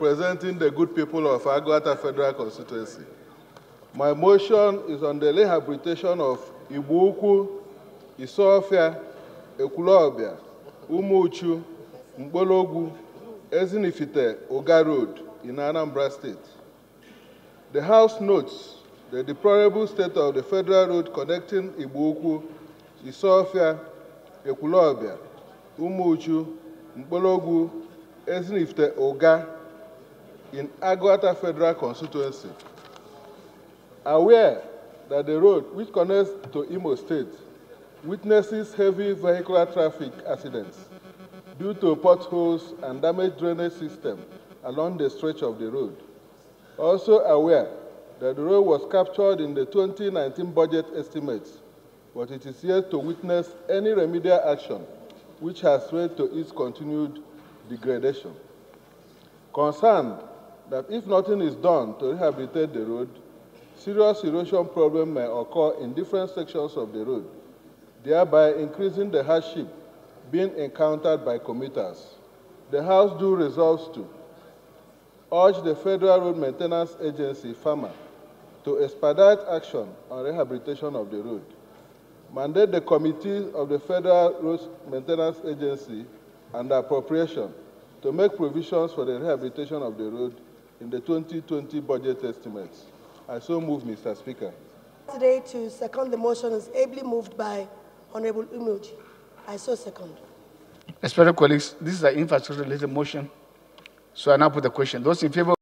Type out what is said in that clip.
representing the good people of Agụata Federal Constituency. My motion is on the rehabilitation of Igbo Ukwu, Isofia, Ekwulọbịa, Umuchu, Mkpologwu, Ezinifite, Oga Road in Anambra State. The House notes the deplorable state of the federal road connecting Igbo Ukwu, Isofia, Ekwulọbịa, Umuchu, Mkpologwu, Ezinifite, Oga in Agụata Federal Constituency. Aware that the road which connects to Imo State witnesses heavy vehicular traffic accidents due to potholes and damaged drainage system along the stretch of the road. Also aware that the road was captured in the 2019 budget estimates, but it is yet to witness any remedial action which has led to its continued degradation. Concerned that if nothing is done to rehabilitate the road, serious erosion problem may occur in different sections of the road, thereby increasing the hardship being encountered by commuters. The House do resolves to urge the Federal Road Maintenance Agency, FAMA, to expedite action on rehabilitation of the road. Mandate the Committee of the Federal Road Maintenance Agency and Appropriation to make provisions for the rehabilitation of the road in the 2020 budget estimates. I so move, Mr. Speaker. Today to second the motion is ably moved by Honorable Umoji. I so second. Respected colleagues, this is an infrastructure-related motion, so I now put the question. Those in favor